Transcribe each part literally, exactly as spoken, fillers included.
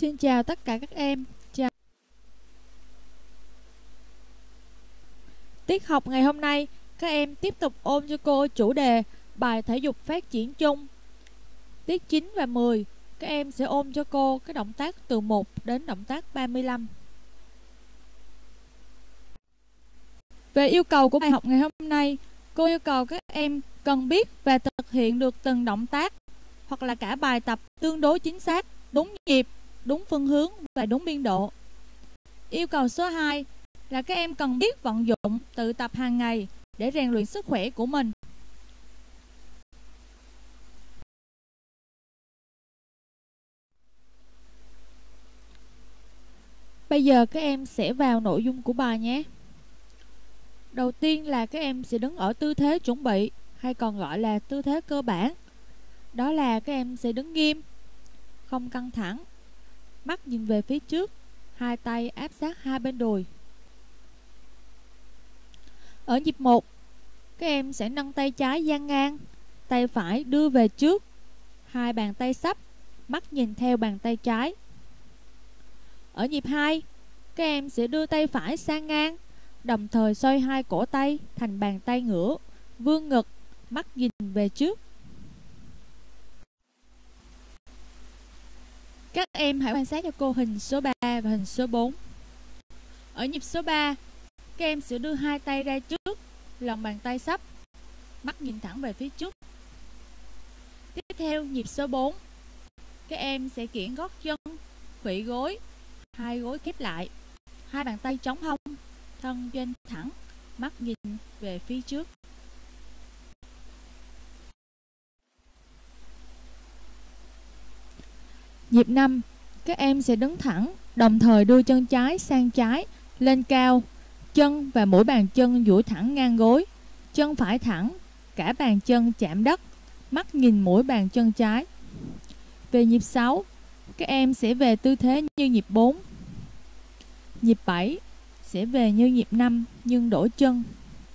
Xin chào tất cả các em. Chào. Tiết học ngày hôm nay, các em tiếp tục ôn cho cô chủ đề bài thể dục phát triển chung. Tiết chín và mười, các em sẽ ôn cho cô cái động tác từ một đến động tác ba mươi lăm. Về yêu cầu của bài học ngày hôm nay, cô yêu cầu các em cần biết và thực hiện được từng động tác hoặc là cả bài tập tương đối chính xác, đúng nhịp, đúng phương hướng và đúng biên độ. Yêu cầu số hai là các em cần biết vận dụng tự tập hàng ngày để rèn luyện sức khỏe của mình. Bây giờ các em sẽ vào nội dung của bài nhé. Đầu tiên là các em sẽ đứng ở tư thế chuẩn bị, hay còn gọi là tư thế cơ bản. Đó là các em sẽ đứng nghiêm, không căng thẳng, mắt nhìn về phía trước, hai tay áp sát hai bên đùi. Ở nhịp một, các em sẽ nâng tay trái dang ngang, tay phải đưa về trước, hai bàn tay sấp, mắt nhìn theo bàn tay trái. Ở nhịp hai, các em sẽ đưa tay phải sang ngang, đồng thời xoay hai cổ tay thành bàn tay ngửa, vươn ngực, mắt nhìn về trước. Các em hãy quan sát cho cô hình số ba và hình số bốn. Ở nhịp số ba, các em sẽ đưa hai tay ra trước, lòng bàn tay sấp, mắt nhìn thẳng về phía trước. Tiếp theo nhịp số bốn, các em sẽ kiễng gót chân, khuỵu gối, hai gối khép lại, hai bàn tay chống hông, thân doanh thẳng, mắt nhìn về phía trước. Nhịp năm, các em sẽ đứng thẳng, đồng thời đưa chân trái sang trái, lên cao, chân và mũi bàn chân duỗi thẳng ngang gối, chân phải thẳng, cả bàn chân chạm đất, mắt nhìn mũi bàn chân trái. Về nhịp sáu, các em sẽ về tư thế như nhịp bốn. Nhịp bảy sẽ về như nhịp năm nhưng đổi chân.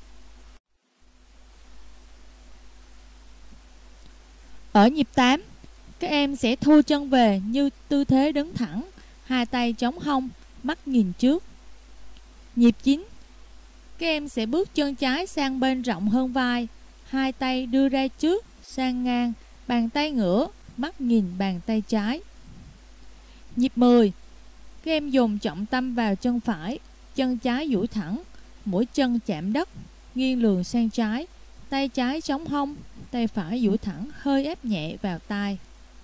Ở nhịp tám, các em sẽ thu chân về như tư thế đứng thẳng, hai tay chống hông, mắt nhìn trước. Nhịp chín, các em sẽ bước chân trái sang bên rộng hơn vai, hai tay đưa ra trước, sang ngang, bàn tay ngửa, mắt nhìn bàn tay trái. Nhịp mười, các em dùng trọng tâm vào chân phải, chân trái duỗi thẳng, mũi chân chạm đất, nghiêng lườn sang trái, tay trái chống hông, tay phải duỗi thẳng, hơi ép nhẹ vào tai.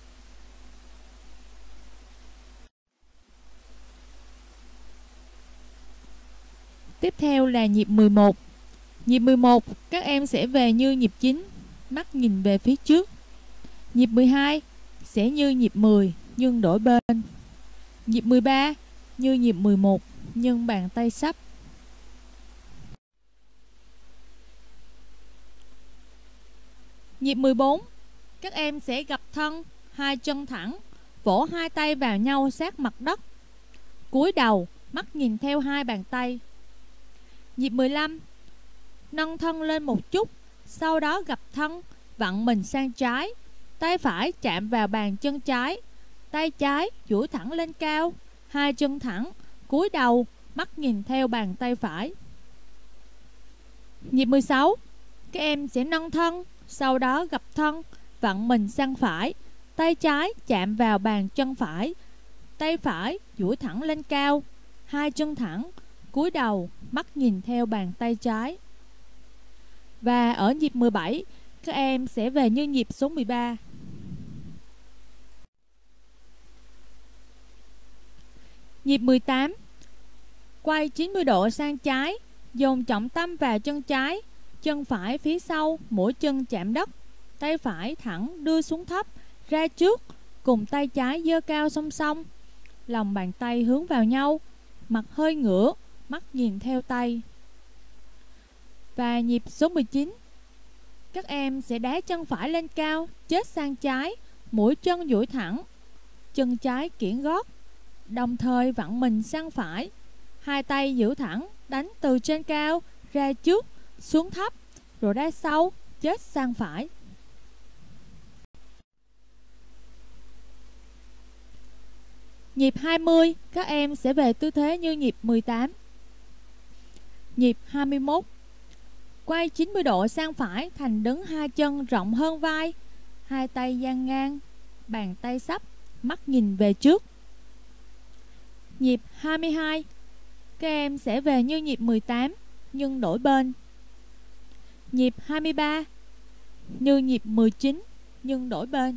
Tiếp theo là nhịp mười một. Nhịp mười một, các em sẽ về như nhịp chín, mắt nhìn về phía trước. Nhịp mười hai sẽ như nhịp mười nhưng đổi bên. Nhịp mười ba như nhịp mười một nhưng bàn tay sấp. Nhịp mười bốn, các em sẽ gập thân, hai chân thẳng, vỗ hai tay vào nhau sát mặt đất. Cúi đầu, mắt nhìn theo hai bàn tay. Nhịp mười lăm, nâng thân lên một chút, sau đó gập thân, vặn mình sang trái, tay phải chạm vào bàn chân trái, tay trái duỗi thẳng lên cao, hai chân thẳng, cúi đầu, mắt nhìn theo bàn tay phải. Nhịp mười sáu, các em sẽ nâng thân, sau đó gập thân, vặn mình sang phải, tay trái chạm vào bàn chân phải, tay phải duỗi thẳng lên cao, hai chân thẳng, cúi đầu, mắt nhìn theo bàn tay trái. Và ở nhịp mười bảy, các em sẽ về như nhịp số mười ba. Nhịp mười tám, quay chín mươi độ sang trái, dồn trọng tâm vào chân trái, chân phải phía sau, mũi chân chạm đất, tay phải thẳng đưa xuống thấp, ra trước, cùng tay trái giơ cao song song, lòng bàn tay hướng vào nhau, mặt hơi ngửa, mắt nhìn theo tay. Và nhịp số mười chín, các em sẽ đá chân phải lên cao, chết sang trái, mũi chân duỗi thẳng, chân trái kiễng gót, đồng thời vặn mình sang phải, hai tay giữ thẳng, đánh từ trên cao ra trước, xuống thấp, rồi ra sau, chết sang phải. Nhịp hai mươi, các em sẽ về tư thế như nhịp mười tám. Nhịp hai mươi mốt, quay chín mươi độ sang phải thành đứng hai chân rộng hơn vai, hai tay dang ngang, bàn tay sấp, mắt nhìn về trước. Nhịp hai mươi hai, các em sẽ về như nhịp mười tám nhưng đổi bên. Nhịp hai mươi ba, như nhịp mười chín nhưng đổi bên.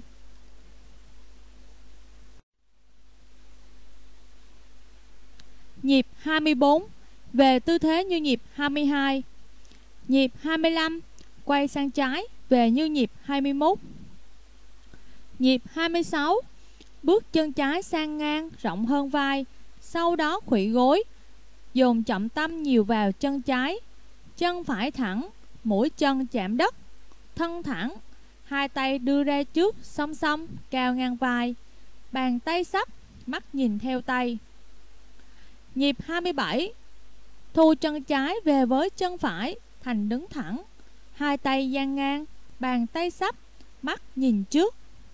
Nhịp hai mươi bốn, về tư thế như nhịp hai mươi hai. Nhịp hai mươi lăm, quay sang trái, về như nhịp hai mươi mốt. Nhịp hai mươi sáu, bước chân trái sang ngang, rộng hơn vai, sau đó khuỵu gối, dồn trọng tâm nhiều vào chân trái, chân phải thẳng, mũi chân chạm đất, thân thẳng, hai tay đưa ra trước song song, cao ngang vai, bàn tay sấp, mắt nhìn theo tay. Nhịp hai mươi bảy, thu chân trái về với chân phải thành đứng thẳng, hai tay dang ngang, bàn tay sấp, mắt nhìn trước.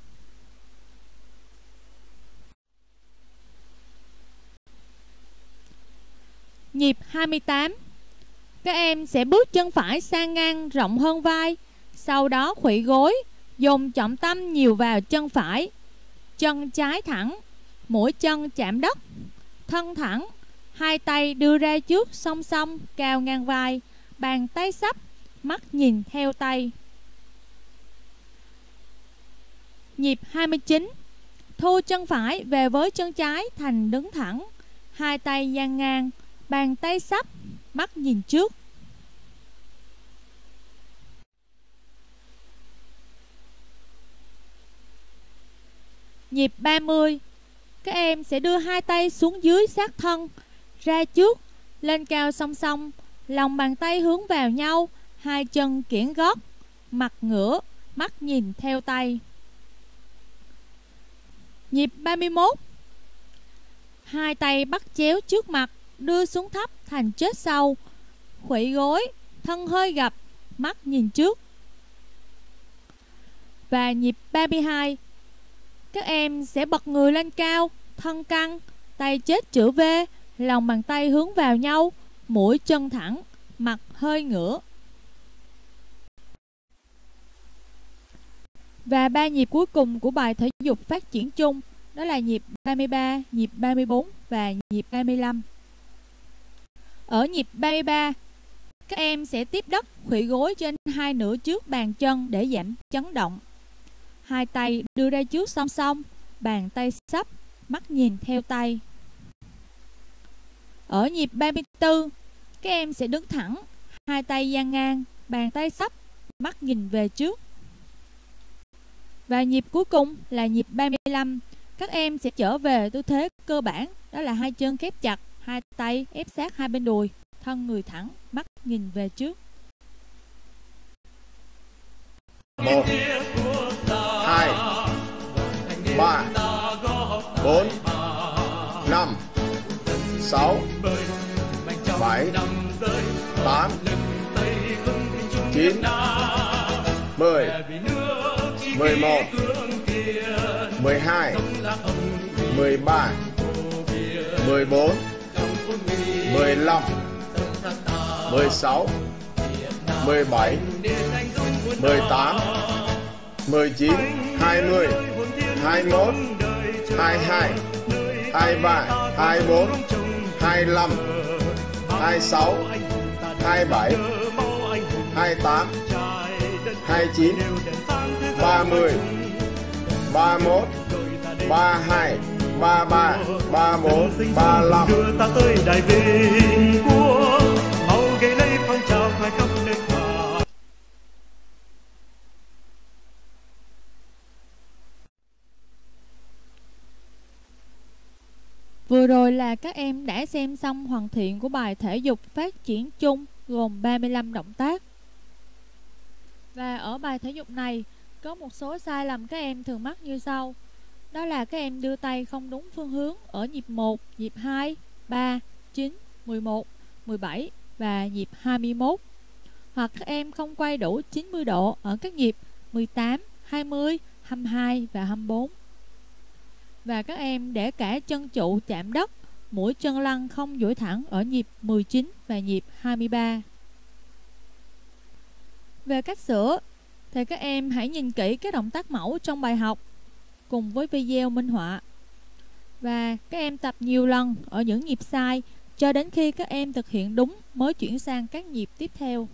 Nhịp hai mươi tám, các em sẽ bước chân phải sang ngang rộng hơn vai, sau đó khuỵu gối, dồn trọng tâm nhiều vào chân phải, chân trái thẳng, mũi chân chạm đất, thân thẳng, hai tay đưa ra trước song song, cao ngang vai, bàn tay sấp, mắt nhìn theo tay. Nhịp hai mươi chín, thu chân phải về với chân trái thành đứng thẳng, hai tay dang ngang, bàn tay sấp, mắt nhìn trước. Nhịp ba mươi, các em sẽ đưa hai tay xuống dưới sát thân, ra trước, lên cao song song, lòng bàn tay hướng vào nhau, hai chân kiễng gót, mặt ngửa, mắt nhìn theo tay. Nhịp ba mươi mốt, hai tay bắt chéo trước mặt, đưa xuống thấp thành chết sau, khuỵu gối, thân hơi gập, mắt nhìn trước. Và nhịp ba mươi hai, các em sẽ bật người lên cao, thân căng, tay chết chữ V, lòng bàn tay hướng vào nhau, mũi chân thẳng, mặt hơi ngửa. Và ba nhịp cuối cùng của bài thể dục phát triển chung, đó là nhịp ba mươi ba, nhịp ba mươi bốn và nhịp ba mươi lăm. Ở nhịp ba mươi ba, các em sẽ tiếp đất khuỵu gối trên hai nửa trước bàn chân để giảm chấn động. Hai tay đưa ra trước song song, bàn tay sấp, mắt nhìn theo tay. Ở nhịp ba mươi tư, các em sẽ đứng thẳng, hai tay dang ngang, bàn tay sấp, mắt nhìn về trước. Và nhịp cuối cùng là nhịp ba mươi lăm, các em sẽ trở về tư thế cơ bản, đó là hai chân khép chặt, hai tay ép sát hai bên đùi, thân người thẳng, mắt nhìn về trước. Một, hai, ba, bốn, năm, sáu, bảy, tám, chín, mười, mười một, mười hai, mười ba, mười bốn, mười lăm, mười sáu, mười bảy, mười tám, mười chín, hai mươi, hai mươi mốt, hai mươi hai, hai mươi ba, hai mươi bốn, hai mươi lăm, hai mươi sáu, hai mươi bảy, hai mươi tám, hai mươi chín, ba mươi, ba mươi mốt, ba mươi hai, ba mươi ba, ba mươi bốn, ba mươi lăm. Đưa ta tới đại vinh quốc, mau gây lấy phong trào khoe khắp nơi phà. Vừa rồi là các em đã xem xong hoàn thiện của bài thể dục phát triển chung gồm ba mươi lăm động tác. Và ở bài thể dục này có một số sai lầm các em thường mắc như sau. Đó là các em đưa tay không đúng phương hướng ở nhịp một, nhịp hai, ba, chín, mười một, mười bảy và nhịp hai mươi mốt. Hoặc các em không quay đủ chín mươi độ ở các nhịp mười tám, hai mươi, hai mươi hai và hai mươi bốn. Và các em để cả chân trụ chạm đất, mũi chân lăn không duỗi thẳng ở nhịp mười chín và nhịp hai mươi ba. Về cách sửa thì các em hãy nhìn kỹ các động tác mẫu trong bài học cùng với video minh họa. Và các em tập nhiều lần ở những nhịp sai cho đến khi các em thực hiện đúng mới chuyển sang các nhịp tiếp theo.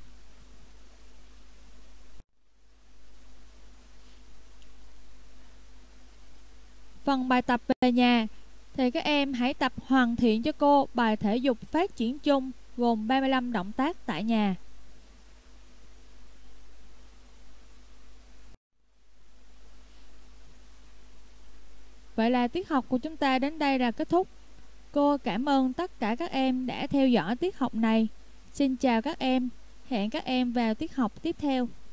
Phần bài tập về nhà thì các em hãy tập hoàn thiện cho cô bài thể dục phát triển chung gồm ba mươi lăm động tác tại nhà. Vậy là tiết học của chúng ta đến đây là kết thúc. Cô cảm ơn tất cả các em đã theo dõi tiết học này. Xin chào các em, hẹn các em vào tiết học tiếp theo.